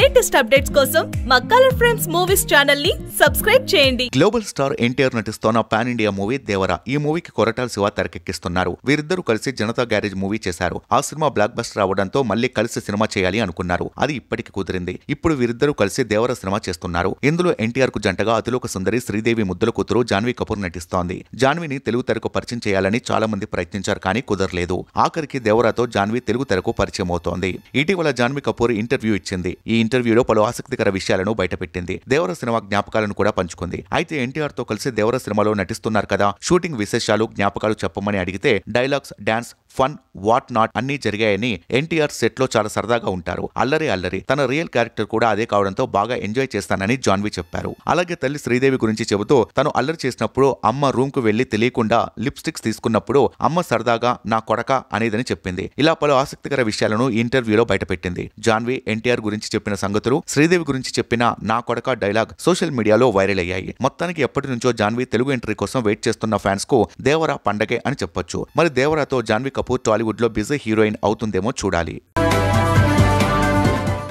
Latest updates కోసం మా colour friends movies channel ని సబ్స్క్రైబ్ చేయండి. గ్లోబల్ స్టార్ ఎన్టీఆర్ నటిస్తున్న పాన్ ఇండియా మూవీ దేవరా. ఈ మూవీకి కొరటాల శివ తెరకెక్కిస్తున్నారు. వీరిద్దరూ కలిసి జనతా గ్యారేజ్ మూవీ చేశారు. ఆ సినిమా బ్లాక్ బస్టర్ అవడంతో మళ్ళీ కలిసి సినిమా చేయాలి అనుకున్నారు. అది ఇప్పటికి కుదిరింది. ఇప్పుడు వీరిద్దరూ కలిసి దేవరా సినిమా చేస్తున్నారు. ఇందులో ఎన్టీఆర్ కు జంటగా అతిలోక సుందరి శ్రీదేవి ముద్దుల కూతురు జాన్వీ కపూర్ నటిస్తోంది. జాన్వీని తెలుగు తెరకు పరిచయం చేయాలని చాలా మంది ప్రయత్నించారు, కానీ కుదరలేదు. ఆఖరికి దేవరాతో జాన్వీ తెలుగు తెరకు పరిచయం అవుతోంది. ఇటీవల జాన్వీ కపూర్ ఇంటర్వ్యూ ఇచ్చింది. ఈ ఇంటర్వ్యూలో పలు ఆసక్తికర విషయాలను బయటపెట్టింది. దేవర సినిమా జ్ఞాపకాలను కూడా పంచుకుంది. అయితే ఎన్టీఆర్ తో కలిసి దేవర సినిమాలో నటిస్తున్నారు కదా, షూటింగ్ విశేషాలు జ్ఞాపకాలు చెప్పమని అడిగితే dialogues, dance, fun, what not అన్ని జరిగాయని ఎన్టీఆర్ సెట్ లో చాలా సరదాగా ఉంటారు. అల్లరి తన రియల్ క్యారెక్టర్ కూడా అదే కావడంతో బాగా ఎంజాయ్ చేస్తానని జాన్వీ చెప్పారు. అలాగే తల్లి శ్రీదేవి గురించి చెబుతూ తను అల్లరి చేసినప్పుడు అమ్మ రూమ్ కు వెళ్లి తెలియకుండా లిప్స్టిక్స్ తీసుకున్నప్పుడు అమ్మ సరదాగా నా కొడక అనేదని చెప్పింది. ఇలా పలు ఆసక్తికర విషయాలను ఇంటర్వ్యూలో బయటపెట్టింది. జాన్వీ ఎన్టీఆర్ గురించి చెప్పిన సంగతులు, శ్రీదేవి గురించి చెప్పిన నా కొడక డైలాగ్ సోషల్ మీడియాలో వైరల్ అయ్యాయి. మొత్తానికి ఎప్పటి నుంచో జాన్వీ తెలుగు ఎంట్రీ కోసం వెయిట్ చేస్తున్న ఫ్యాన్స్ కు దేవరా పండగే అని చెప్పొచ్చు. మరి దేవరాతో జాన్వీ కపూర్ టాలీవుడ్ లో బిజీ హీరోయిన్ అవుతుందేమో చూడాలి.